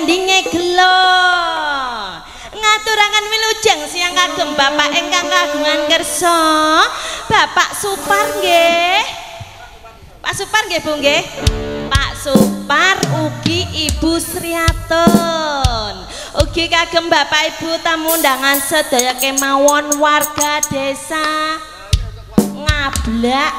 tandinge gelo ngaturaken wilujeng siang kagem Bapak ingkang kagungan kersa Bapak Supar nggih. Pak Supar nggih Bu nggih. Pak Supar ugi Ibu Sriatun ugi kagem Bapak Ibu tamu undangan sedaya kemawon warga desa Ngablak.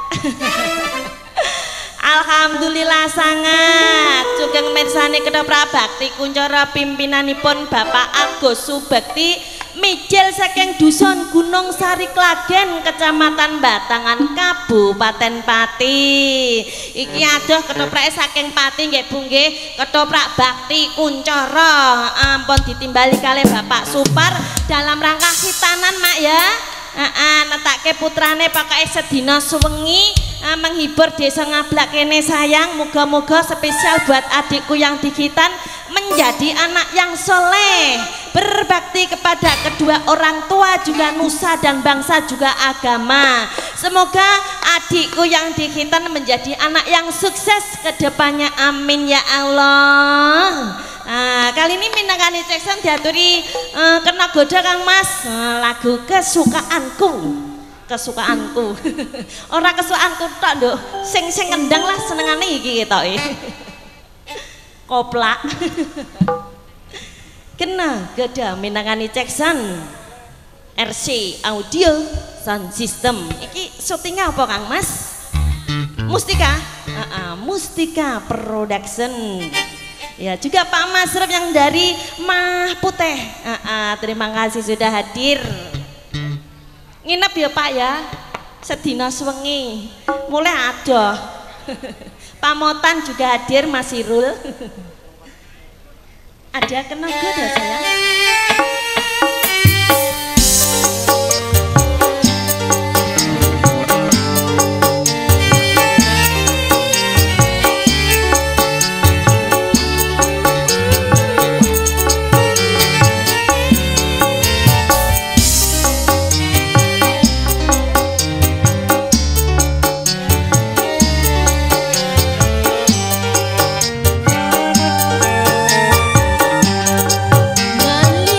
Alhamdulillah sangat sugeng mirsani Ketoprak Bakti kuncara pimpinanipun Bapak Agus Subekti mijil saking Dusun Gunung Sari Klagen Kecamatan Batangan Kabupaten Pati. Iki adoh ketoprak saking Pati nggih Bu nggih. Ketoprak Bakti kuncara ampun ditimbali kalih Bapak Supar dalam rangka khitanan Mak ya. Netake putrane pakai sedina suwengi menghibur desa Ngablak kene sayang. Moga-moga spesial buat adikku yang dikhitan menjadi anak yang soleh, berbakti kepada kedua orang tua juga nusa dan bangsa juga agama. Semoga adikku yang dikhitan menjadi anak yang sukses ke depannya, amin ya Allah. Kali ini Minangkani Jackson diaturi kena goda Kang Mas lagu kesukaanku. Orang kesukaanku tok nduk, sing ngendang lah senengane iki ketoke. Koplak. Kena goda Minangkani Jackson RC Audio Sound System. Iki syutingnya apa Kang Mas? Mustika. Mustika Production. Ya juga Pak Masruf yang dari Mah Putih. Terima kasih sudah hadir. Nginep ya Pak ya. Sedina sewengi. Mulai ada. Pak Motan juga hadir Mas Irul. Ada kena goda saya. Lalu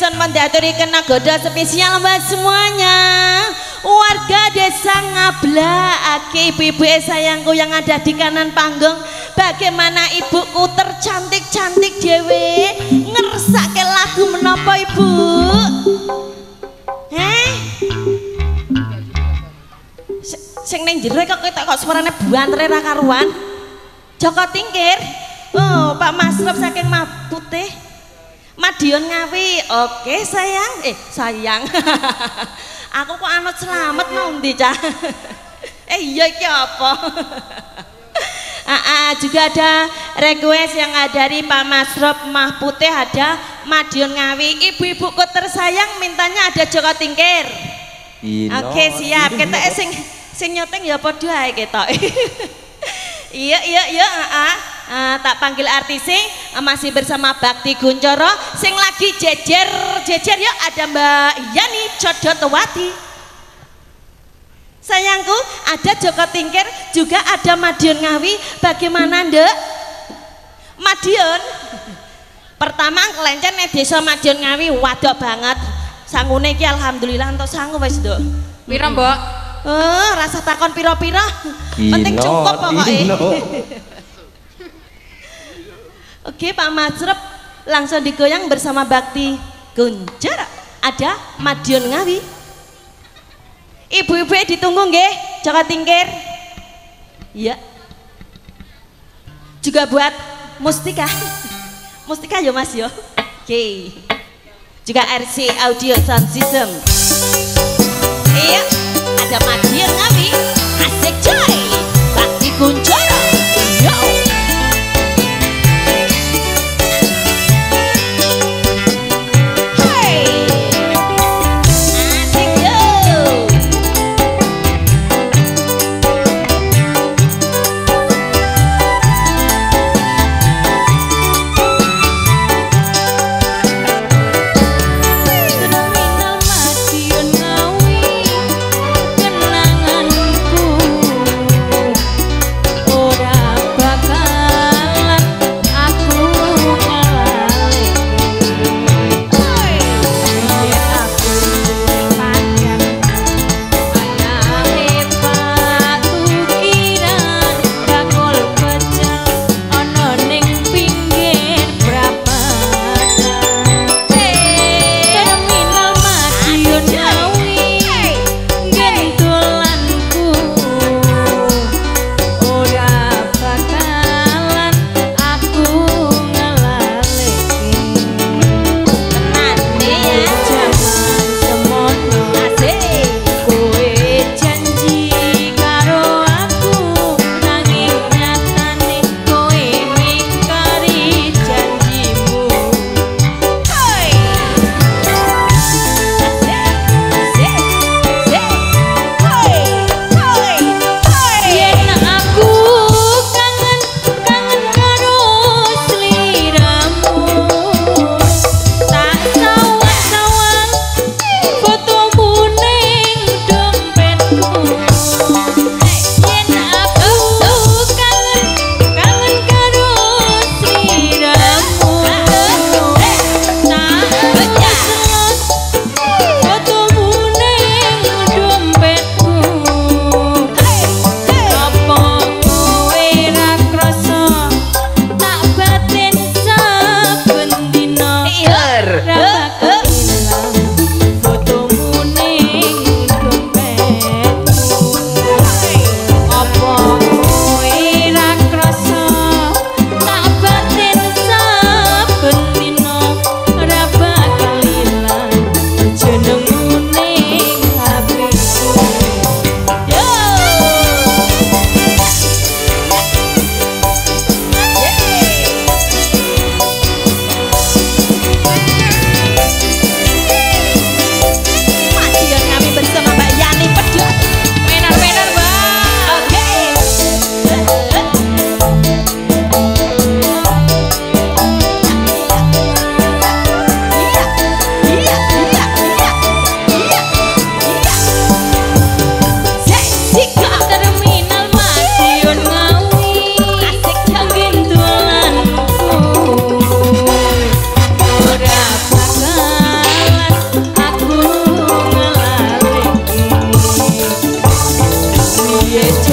ingsun mendaturi kena goda spesial buat semuanya warga desa Ngablak. Ibu-ibu sayangku yang ada di kanan panggung, bagaimana ibuku tercantik-cantik dewe ngersake lagu menapa ibu? Sing ning jero kok ketok suarane buantre ra karuan. Joko Tingkir. Oh, Pak Masruf saking Putih. Madiun Ngawi. Oke, sayang. Sayang. Aku kok anut selamat mau ndi, Cah? Iya iki apa? Juga ada request yang ada dari Pak Masruf Mah Putih, ada Madiun Ngawi. Ibu-ibuku tersayang mintanya ada Joko Tingkir. Oke, siap. Kita sing nyoteng ya padha ae ketok. Iya. Tak panggil artis masih bersama Bakti Kuncoro. Sing lagi jejer ya ada Mbak Yani Codotowati. Sayangku ada Joko Tingkir, juga ada Madiun Ngawi. Bagaimana Ndek? Madiun pertama kelencen desa Madiun Ngawi wadok banget. Sangune iki alhamdulillah entuk sangu wis, Nduk. Pira, Mbok? Rasa takon pira-pira, penting cukup pokoknya. Oke, Pak Masruf langsung digoyang bersama Bakti Kuncoro. Ada Madiun Ngawi. Ibu-ibu ditunggu nggih, Joko Tingkir. Iya. Juga buat Mustika. Mustika ya Mas yo. Oke. Juga RC Audio Sound System. Iya. Ada Madiun Ngawi, asik coy, Bakti Kuncoro, yo. Hey, asik yo. Kenangan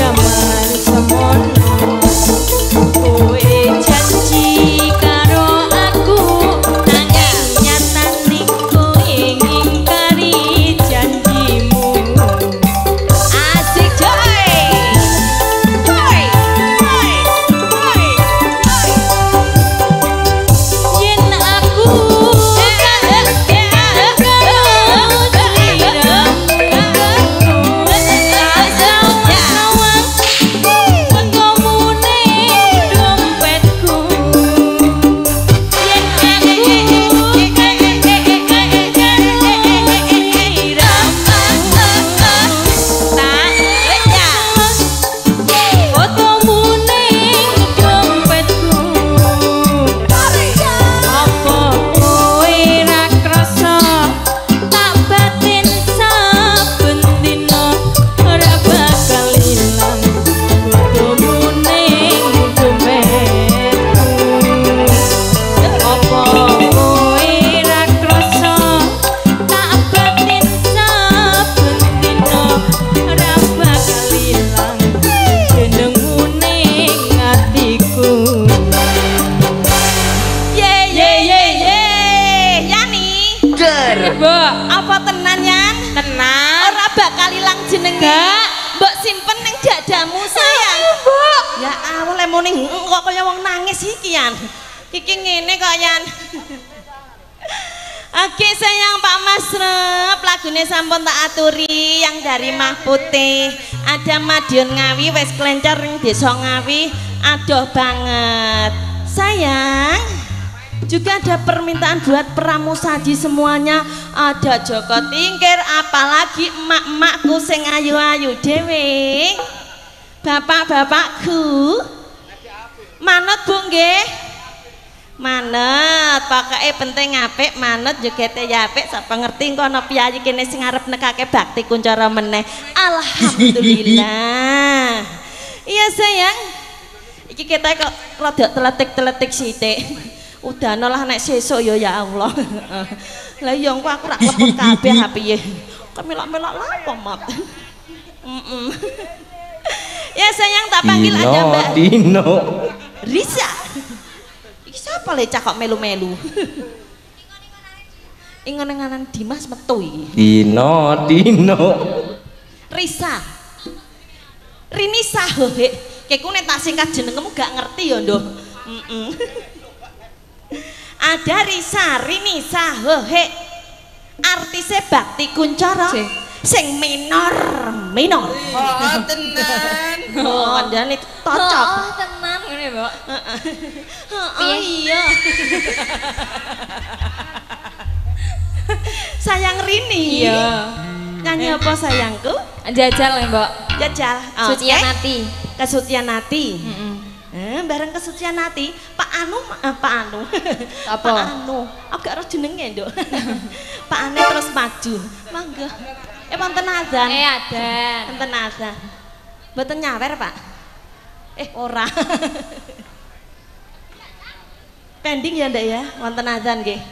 Kok kaya wong nangis iki yan. Iki ngene kok yan. Oke sayang Pak Masrep, lagune sampun tak aturi yang dari Mah Putih. Ada Madiun Ngawi wis klencer ning Desa Ngawi, adoh banget. Sayang, juga ada permintaan buat pramusaji semuanya. Ada Joko Tingkir, apalagi emak-emakku sing ayu-ayu dhewe. Bapak-bapakku, manut Bu nggih? Manut, pokoke penting apik, manut jogete ya apik, sapa ngerti engko ana piyayi kene sing arep nekake bakti kuncara meneh. Alhamdulillah. Iya sayang. Iki kita kok rada teletik-teletik sithik. Udahno lah nek sesuk ya Allah. Lah iya engko aku rak klepet kabeh ha piye. Kok melok-melok lapo mat. Ya sayang tak panggil aja Mbak Dino Risa. Iki sapa le cah kok melu-melu? Ingon-ingonan Dimas metu iki. Dino Risa Rinisa he. Keku nek tak singkat jenengmu gak ngerti ya ndoh. Ada Risa Rinisa he. Artise Bakti Kuncara sing minor. Oh tenan. Oh kandhane cocok. Oh tenan ngene, Mbok. Oh iya. Sayang Rini. Iya. Nyanyi apa sayangku? Jajal ya, Mbok. Jajal. Sucian Hati. Kesucian Hati. Bareng Kesucian Hati, Pak Anu. Pak Anu. Aku gak ero jenenge, Nduk. Pak Ane terus maju. Mangga. Wonten azan. Ada. Wonten azan. Mboten nyawer, Pak. Ora. Pending ya, Ndak ya? Wonten azan nggih.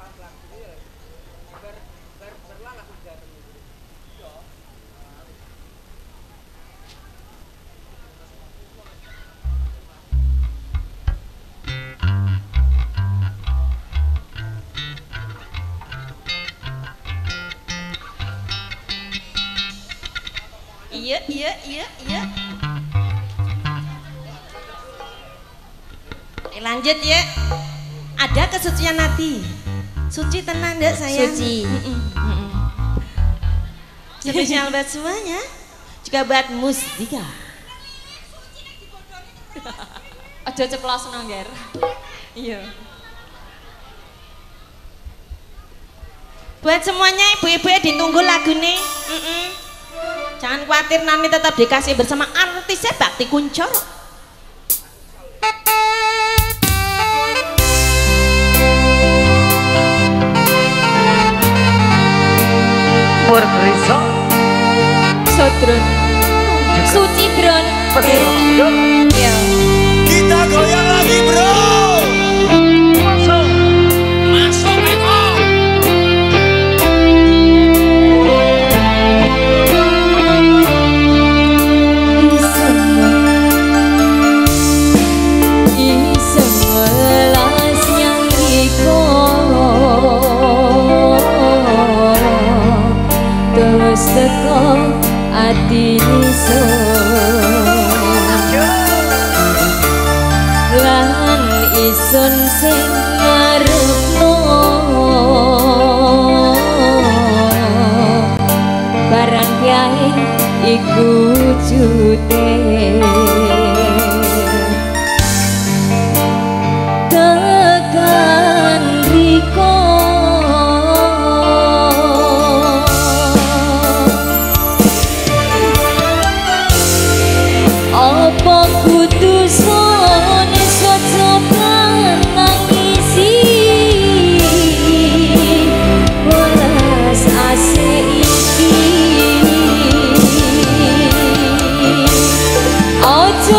Iya. Lanjut ya. Ada kesucian hati. Suci tenang dek sayang. Suci. Spesial buat semuanya. Juga buat Mustika. Aja ceplos nangger. Iya. Buat semuanya ibu-ibu ditunggu lagu nih. Jangan khawatir, Nani tetap dikasih bersama artisnya Bakti Kuncoro. Berkerisau Sodron. Suci Dron. Iya. Kita goyang lagi bro. Masuk Eko. Teko ati lan ison sing ngarepno barang piye iku jute tekan riko apa kudu sone socokan nangisi welas ase iki ojo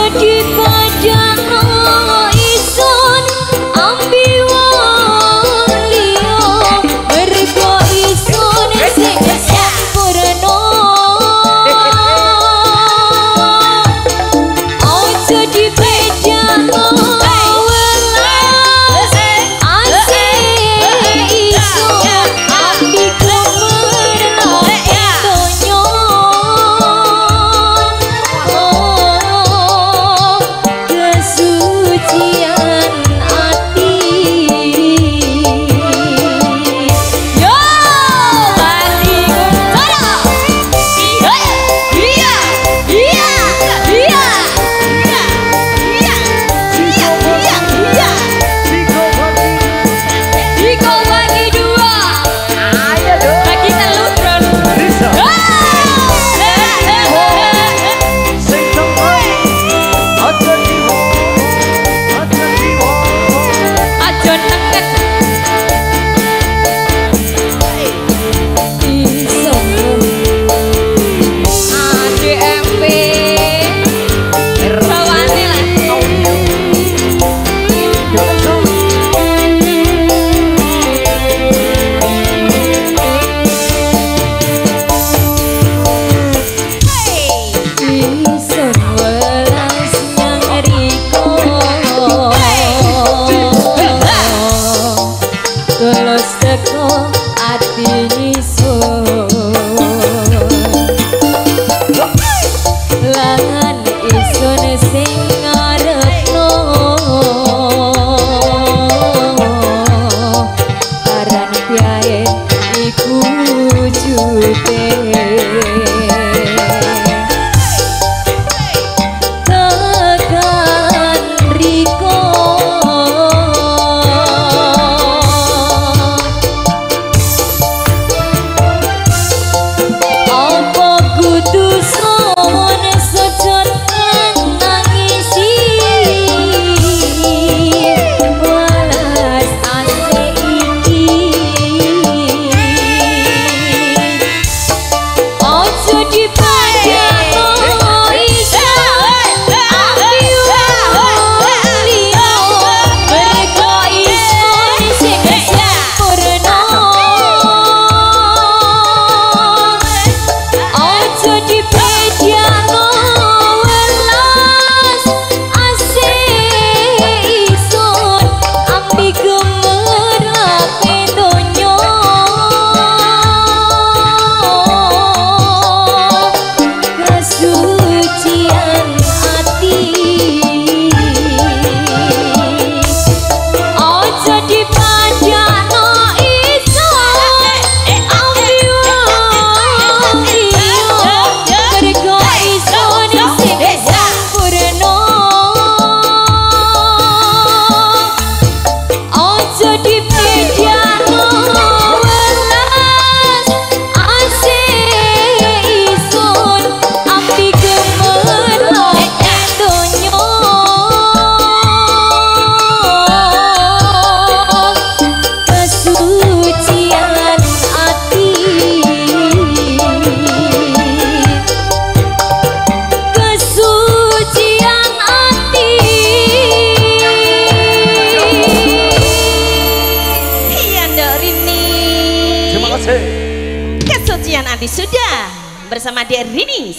Berarti sudah bersama Dek Rini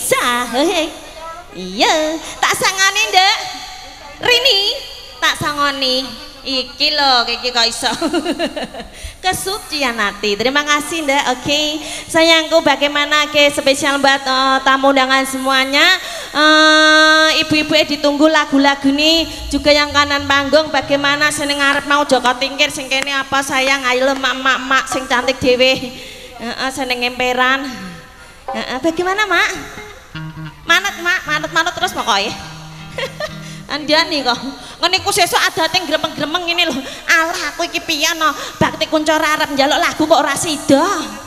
iya tak sangoni Dek Rini tak sangoni iki loh iki kok iso kesucian hati. Terima kasih Ndak. Oke sayangku, bagaimana ke spesial buat tamu undangan semuanya. Ibu-ibu ditunggu lagu-lagu nih juga yang kanan panggung. Bagaimana seneng ngarep mau Joko Tingkir sing kene apa sayang, ayo lo mak sing cantik dewe seneng emperan. Bagaimana mak? Manut terus pokoknya. Andani kok ngeniku sesuk adate gremeng-gremeng ini loh. Alah aku iki piye no bakti kuncora arep njaluk lagu kok ora sida.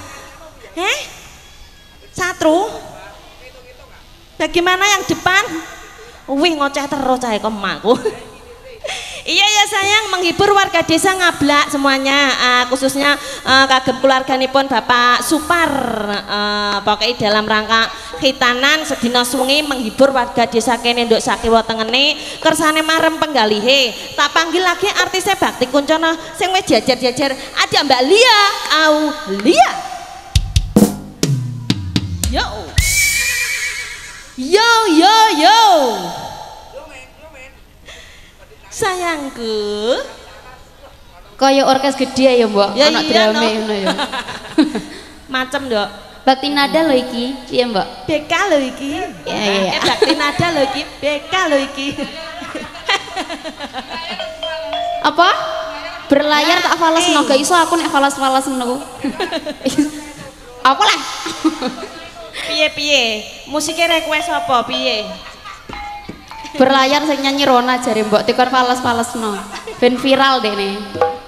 Satru bagaimana yang depan? Wih ngoceh terus cah kok emakku. Iya ya sayang, menghibur warga desa Ngablak semuanya, khususnya kagem keluarganipun Bapak Supar, pokoknya dalam rangka khitanan sedina sungi menghibur warga desa kene nduk sakiwa tengene kersane marem penggalihe. Tak panggil lagi artisnya Bakti Kuncana sing wis jajar-jajar, ada Mbak Lia Aulia. Yo sayangku kaya orkes gede ya mbak, ya, anak iya, drama no. Ya macem dok Bakti Nada lo iki iya mbak, BK lo iki ya. Bakti Nada lo iki BK lo iki apa berlayar tak falas no, gak iso aku nek falas no. Apa lah piye musiknya request apa piye berlayar sing nyanyi Rona jare mbok tekan falas no ben viral deh nih.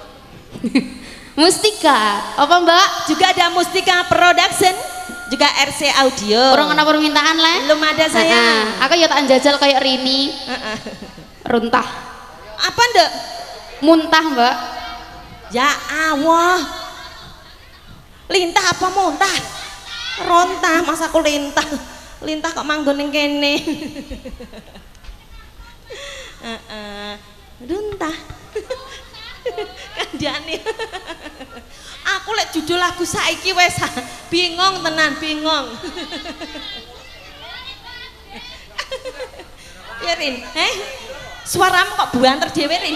Mustika apa mbak? Juga ada Mustika Production juga RC Audio. Orang ana permintaan lah belum ada saya. Aku ya tak jajal kayak Rini runtah apa ndek muntah mbak ya Allah lintah apa muntah rontah masa aku lintah kok manggon ning kene. Runtah kandhane aku lek judul lagu saiki wes bingung tenan bingung. Ya Rin suaramu kok buanter dhewe Rin.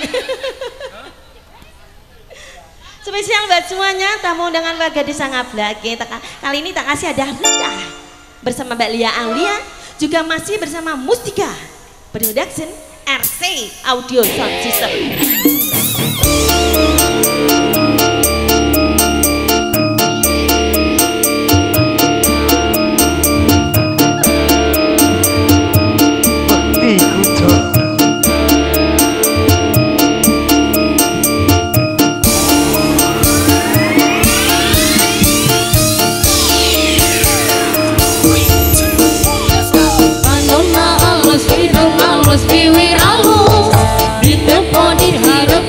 Spesial buat semuanya tamu undangan warga desa Ngablak. Kali ini tak kasih ada Linda bersama Mbak Lia Aulia, juga masih bersama Mustika Production RC Audio Sound System. Alus biwir alus, di tepo dirharap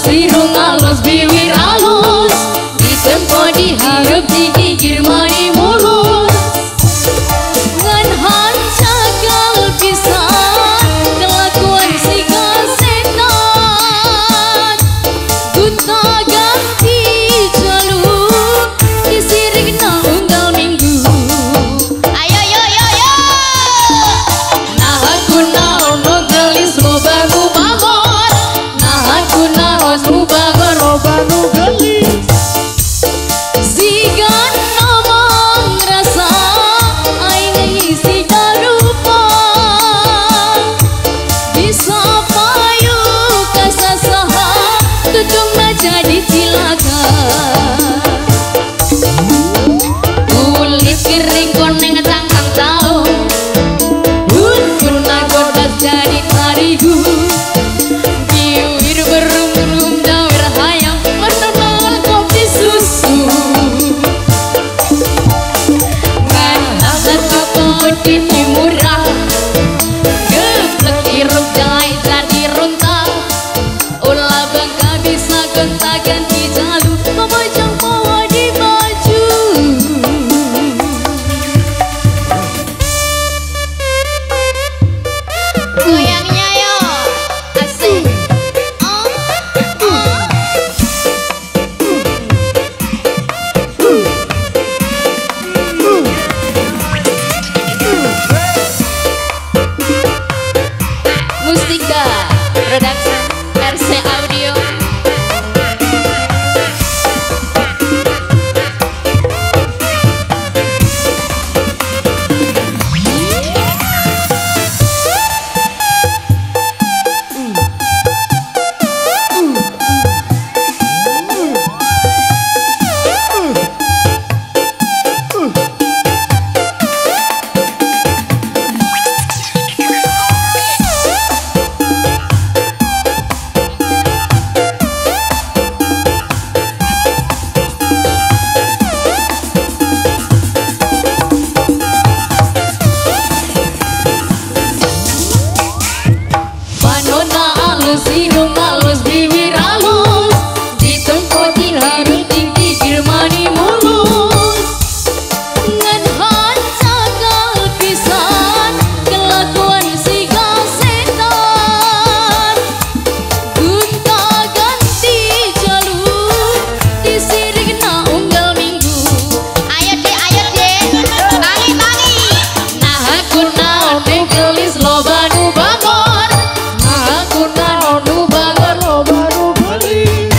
irung alus bibir alus ditempo diharap digigir mani mulus ngan hanca kal pisan kelakuan si kasetan gunta ganti jalur disirik na unggal minggu ayo yo yo yo nah aku naon no gelis loba nu bagor nah aku naon nu bagor loba nu gelis sigan ngomong rasa aing isi darupa bisa payu kasasaha tutung jadi cilaka kulit kering koneng cangkang tahu kuna godas jadi tarigu biwir berum-berum dawir hayang menenang kopi susu ngan satu kopi murah geblek irup jai jadi runtah ulah bangka bisa gonta ganti jalur memajang bawa di baju goyangnya yo asik Mustika Production RC Audio Manona alus irung alus bibir alus ditempo diharap digigir mani mulus ngan hanca kal pisan kelakuan si kasetan gunta ganti jalur disirik na unggal minggu ayo deh tangi nah aku naon gelis loba nu bagor aku naon nu bagor loba nu gelis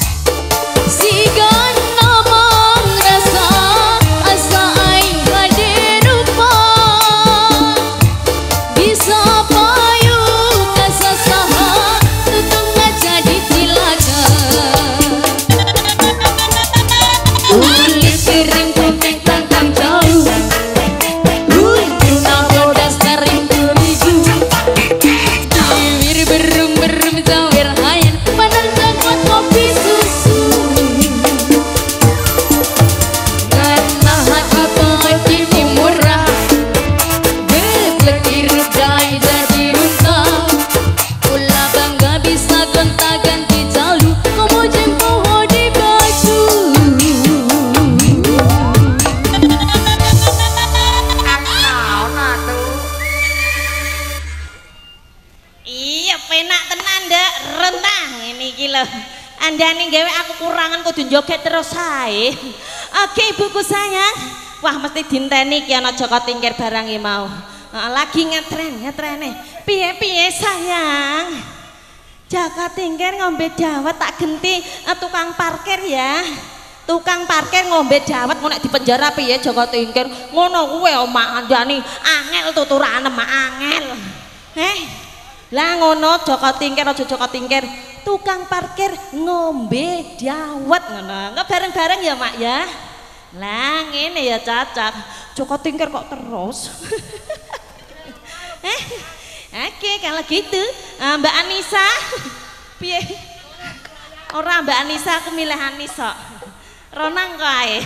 sigan ngomong rasa asa aing hade rupa bisa payu kasasaha tutung jadi cilaka kulit kering koneng tangkang jauh kuna bodas kering terigu bibir berum-berum jawir hayan padang cangkot kopi susu karena hati pagi murah geblek irup jai jadi runtah ulah bangga bisa gonta ganti jalur kamu jempoh di baju iya penak tenan dek rentang ini gila anda nih gawe aku kurangan kudu joget terus saya oke ibuku sayang wah mesti dinteni ki ana Joko Tingkir barang iki mau lagi ngetren piye sayang Joko Tingkir ngombe dawet tak genti tukang parkir ya tukang parkir ngombe dawet mau nek dipenjara piye Joko Tingkir ngono kuwe omah andani angel tuturane mak angel lah ngono Joko Tingkir aja Joko Tingkir tukang parkir ngombe dawet ngono enggak bareng-bareng ya mak ya lah ngene ya cocok Joko Tingkir kok terus oke kalau gitu Mbak Anissa piye ora Mbak Anissa aku milih Anissa Ronang kae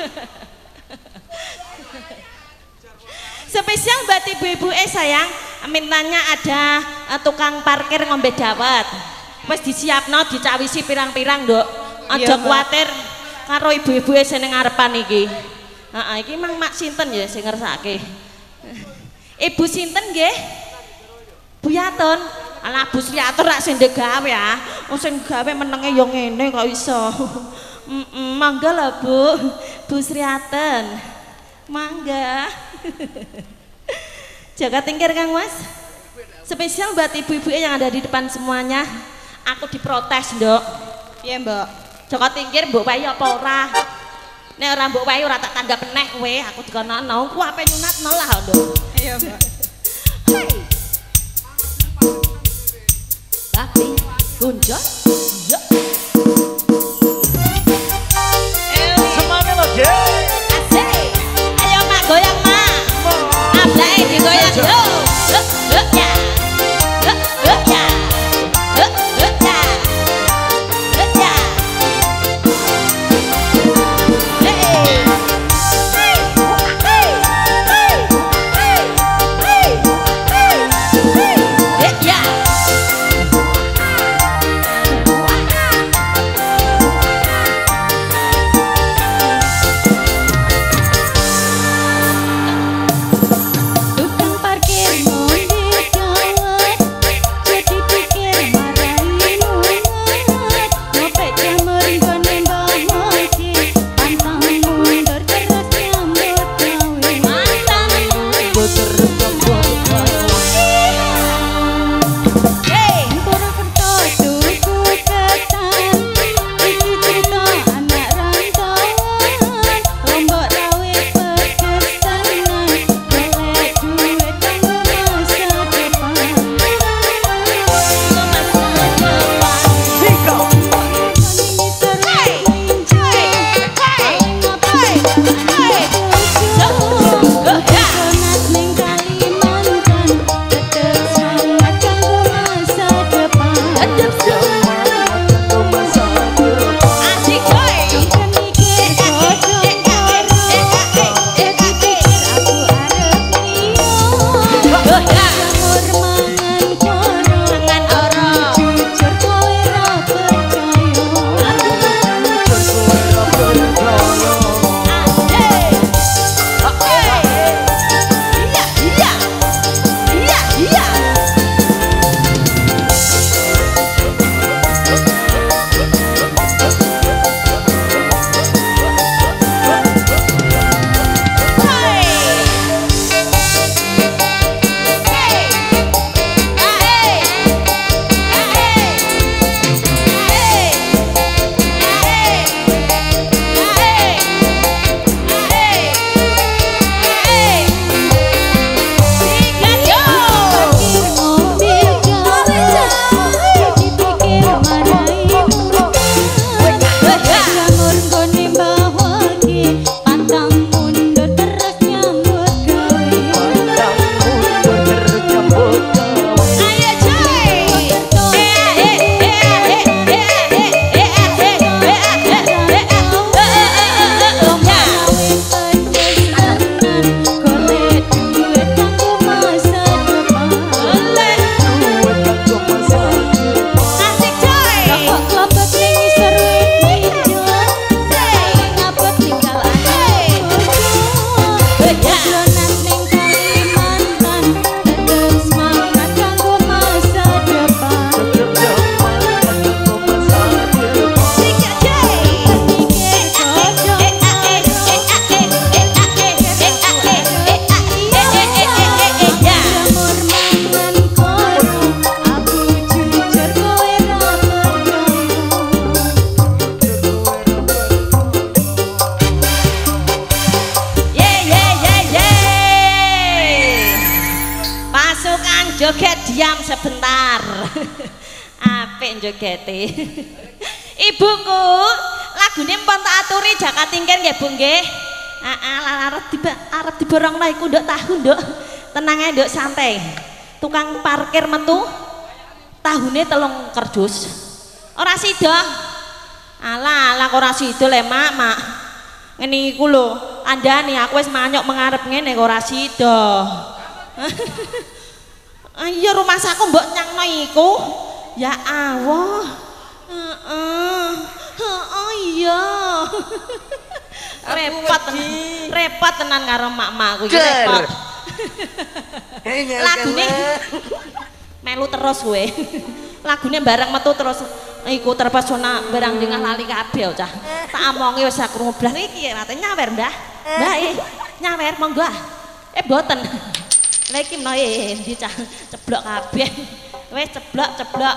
spesial buat ibu-ibu sayang mintanya ada tukang parkir ngombe dawet Wis disiapno dicawisi pirang-pirang, Nduk. Aja kuwatir karo ibu-ibu sing ning ngarepan iki. Heeh, iki mang mak sinten ya sing ngersake? Ibu sinten nggih? Bu Yatun. Alah Bu Sriatur rak sing gawe ya. Wong sing gawe menenge ya ngene kok iso. Mangga lho Bu. Bu Sriaten. Mangga. Jaga tingkir Kang Mas. Spesial buat ibu-ibu yang ada di depan semuanya. Aku diprotes, Nduk. Iya, Mbak. Jaga tingkir mbok wae apa ora? Nek ora mbok wae ora tak tanggap meneh kowe, aku dikono-ono. Ku ape nyunatno lah, Nduk. Iya, Mbak. Hei. Bakti gunjot. Yo. Semangat lo, Dek. Asik. Ayo Mak goyang, Mak. Ablake digoyang yo. Ya. Ya. joget diam sebentar. Apik jogete. Ibuku, lagune mpun tak aturi Jaka Tingkir nggih Bu nggih. Arep diborongno iku nduk tahu nduk. Tenang ae nduk santai. Tukang parkir metu tahune 3 kerdus. Ora sida. Alah kok ora sida le Mak. Ngene iku lho, andane aku wis manyok mengarep ngene kok ora sida. Iya rumah saku mbok nyangno iku. Ya Allah. Iya. repot tenan karo mak-makku iki repot. Lagune melu terus kowe. Lagune bareng metu terus iku terpesona barang dengah lali kabeh cah. Tak omongi wis krungu blas iki rate nyawer, Mbah. Mbah nyawer monggo. Mboten. Lah iki menawa endi cah ceblok kabeh. Wis ceblok.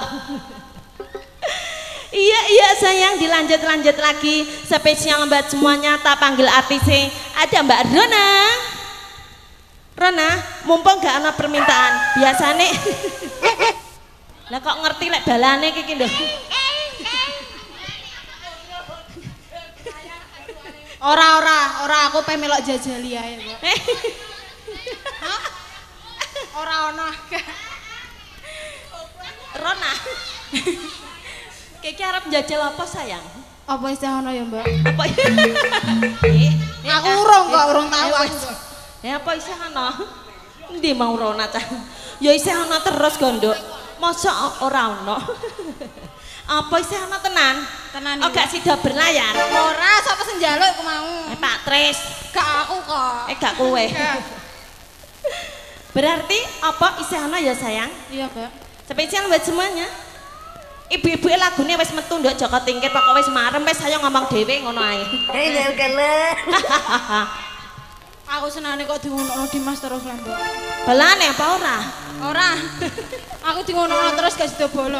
Iya sayang, dilanjut lagi spesial buat semuanya. Tak panggil artisnya, ada Mbak Rona, mumpung gak ada permintaan biasanya lah kok ngerti lek balane iki lho. Ora aku pengen melok jajali ae kok. Ora ono. Rona Kiki arep njajal apa sayang? Apa isih ono ya, Mbak? Apa? Aku urung tahu aku. Ya apa isih ono? Endi mau Rona cah? Ya isih ono terus Gondok. Mosok ora ono. Apa isih ono tenan? Tenan. Oh gak sida berlayar. Ora, sapa sing njaluk iku mau? Pak Tris. Gak aku kok. Gak kowe. Berarti apa isih ono ya sayang? Iya, Mbak. Spesial buat semuanya. Ibu-ibu lagune wis metu nduk Joko Tingkir pokok wis marem wis ayo ngomong dhewe ngono ae. Aku senane kok dingonokno Dimas terus lah, Mbak. Balane apa ora? Ora. Aku dingonokno terus gak sida bolo.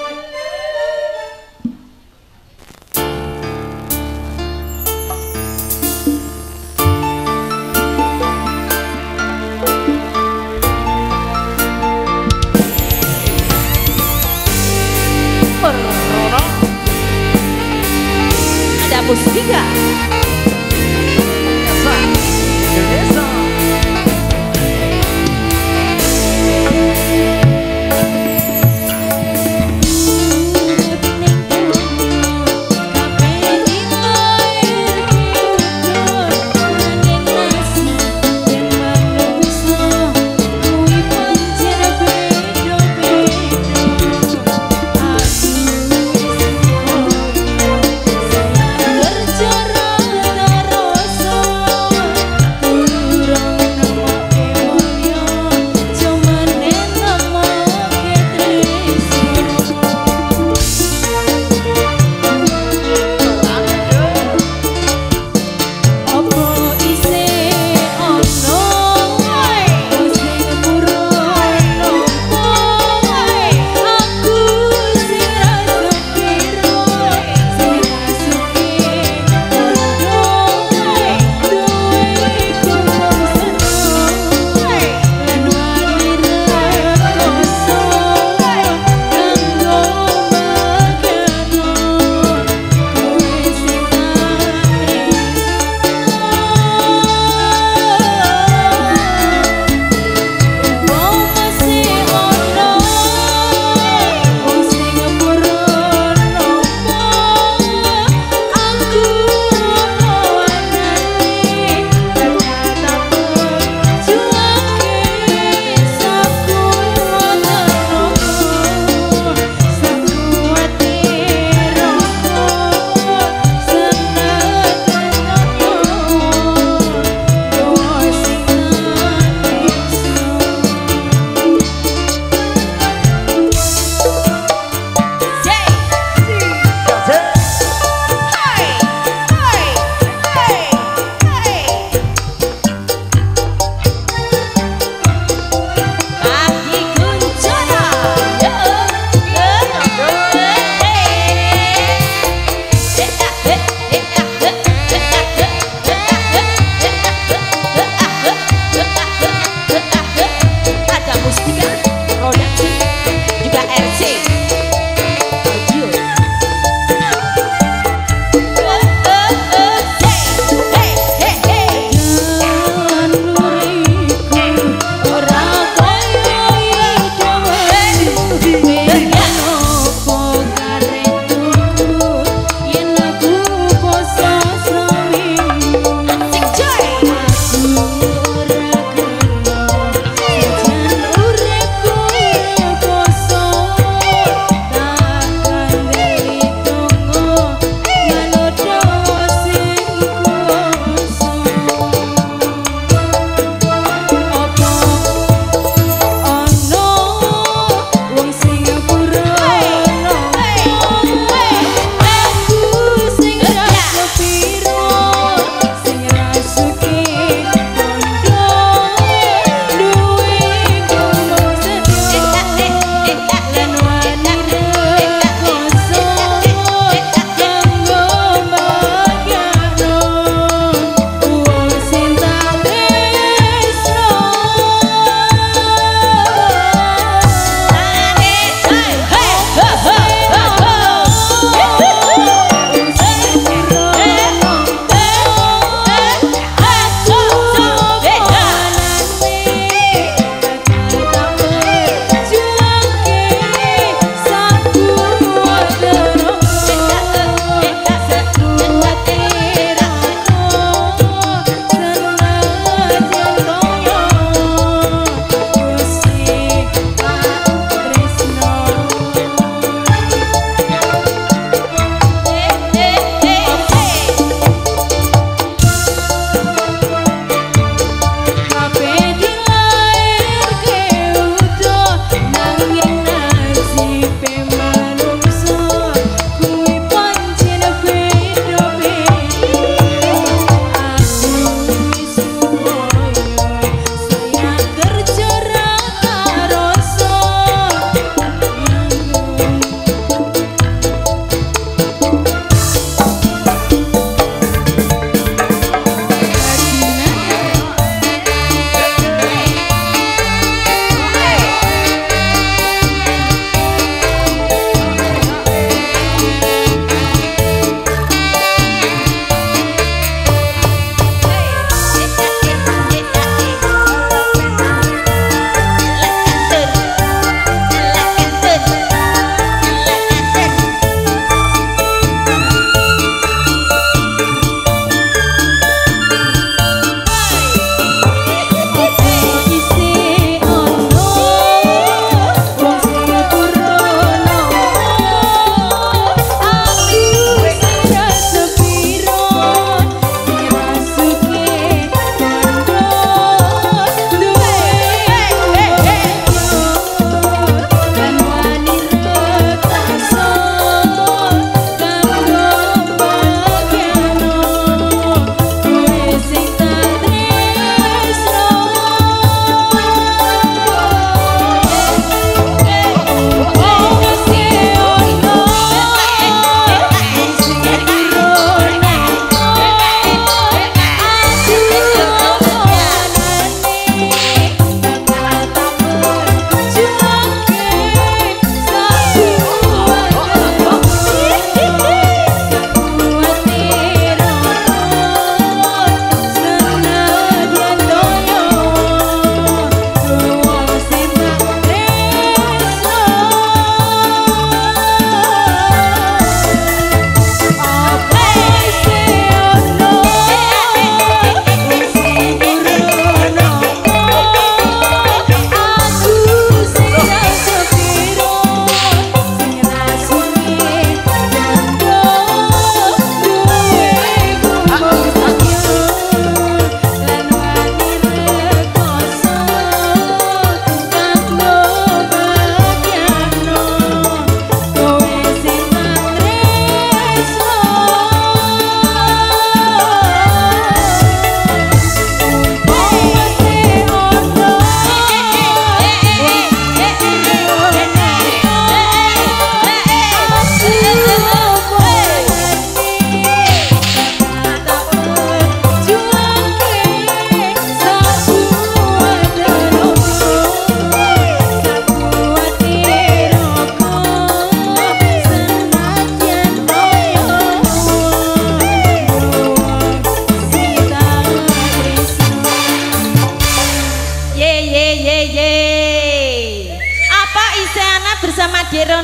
Ada musika. Berjarak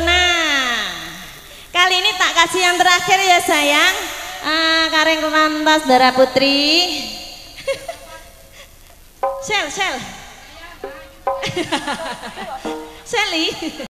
tenang. Kali ini tak kasih yang terakhir ya sayang. Kareng Rantas Dara Putri. Sel. Sally.